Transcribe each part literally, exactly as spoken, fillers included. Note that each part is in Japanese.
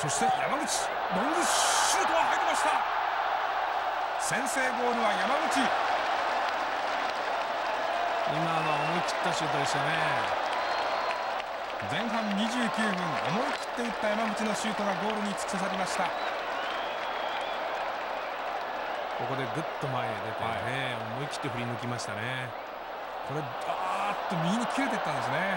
そして山口ロングシュートは入りました。先制ゴールは山口。 今のは思い切ったシュートでしたね。 前半にじゅうきゅうふん、思い切って打った山口のシュートがゴールに突き刺さりました。 ここでぐっと前へ出てね、はい、思い切って振り抜きましたね。 これあーっと右に切れていったんですね。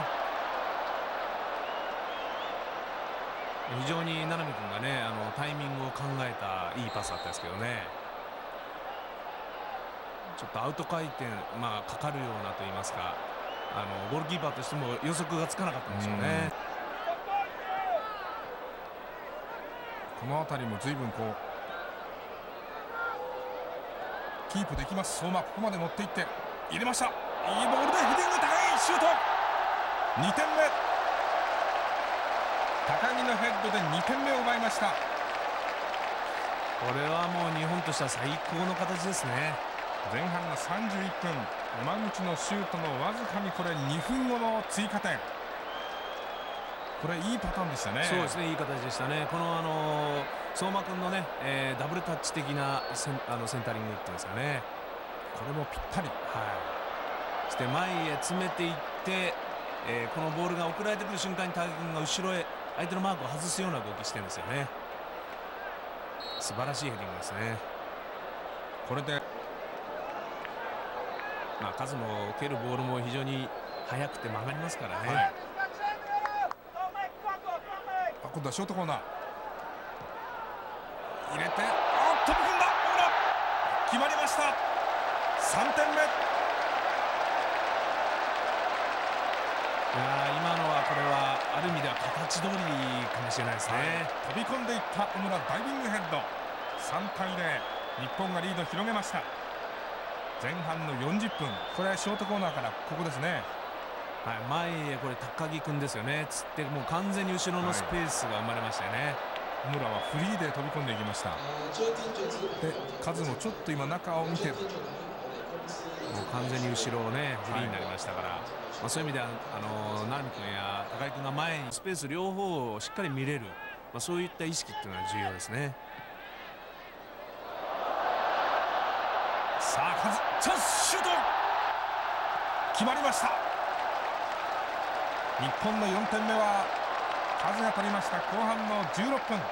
非常に名波君がね、あのタイミングを考えたいいパスだったんですけどね。ちょっとアウト回転、まあ、かかるようなと言いますか、あのゴールキーパーとしても予測がつかなかったんでしょうね。 この辺りも随分こうキープできます。相馬、ここまで持っていって入れました。いいボールでヘディング、高いシュート、にてんめ。高木のヘッドでにてんめを奪いました。 これはもう日本としては最高の形ですね。 前半のさんじゅういっぷん、山口のシュートのわずかにこれにふんごの追加点。これいいパターンでしたね。 そうですね、いい形でしたね。このあの相馬君のね、えー、ダブルタッチ的なセンあのセンタリングっていうんですかね。 これもぴったり、はい、 そして前へ詰めていって、えー、このボールが送られてくる瞬間に高木君が後ろへ相手のマークを外すような動きしてるんですよね。素晴らしいヘディングですね。 これでまあ、数も蹴るボールも非常に速くて曲がりますからね。はい、 あ、今度はショートコーナー入れて、あ、飛び込んだ、決まりました。さんてんめ。いや今のはこれはある意味では形通りかもしれないですね。はい、 飛び込んでいった小村、ダイビングヘッド。さんたいぜろ、日本がリードを広げました。前半のよんじゅっぷん、これはショートコーナーからここですね。 はい、前へこれ高木君ですよね。つってもう完全に後ろのスペースが生まれましたよね。 小村はフリーで飛び込んでいきました。でカズもちょっと今中を見て、もう完全に後ろをねフリーになりましたから、はい、まあ、そういう意味ではあの名波君や高木君が前にスペース両方をしっかり見れる、まあ、そういった意識っていうのは重要ですね。 さあカズ、チャンス、シュート決まりました。日本のよんてんめはカズが取りました。後半のじゅうろっぷん、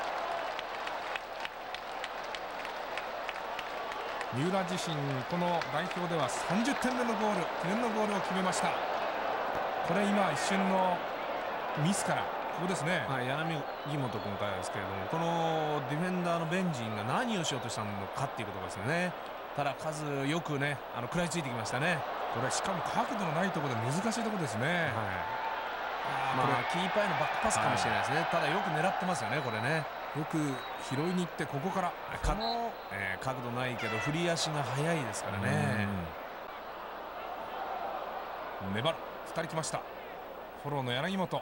三浦自身この代表ではさんじゅってんめのゴール、記念のゴールを決めました。これ今一瞬のミスからここですね。 はい、柳本君からですけれども、このディフェンダーのベンジンが何をしようとしたのかっていうことですよね。ただ数よくね、あの食らいついてきましたね。 これしかも角度のないところで難しいところですね。はい、 あ、まあキーパーへのバックパスかもしれないですね。はい、ただよく狙ってますよね、これね。 よく拾いに行ってここからかの、えー、角度ないけど振り足が速いですからね。 粘る、ふたり来ました。フォローの柳本、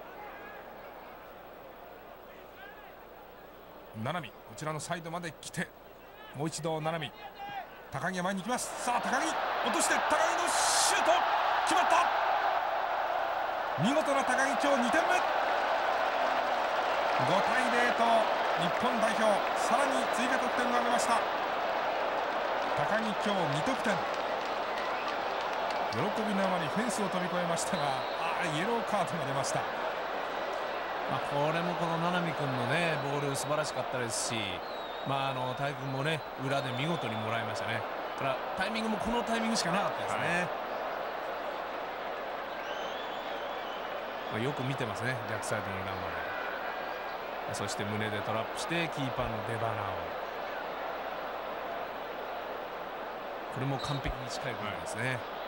名波、こちらのサイドまで来て、もう一度名波、高木が前に行きます。さあ高木落として、高木のシュート決まった。見事な高木、今日にてんめ。ごたいぜろと日本代表、さらに追加得点を挙げました。高木今日にとくてん。喜びのあまりフェンスを飛び越えましたが、あイエローカードが出ました。 まあこれもこの名波君のねボール素晴らしかったですし、まああの大君もね裏で見事にもらいましたね。だからタイミングもこのタイミングしかなかったですね。はい、まあよく見てますね、逆サイドの裏まで。そして胸でトラップしてキーパーの出鼻を、これも完璧に近いゴールですね。はい、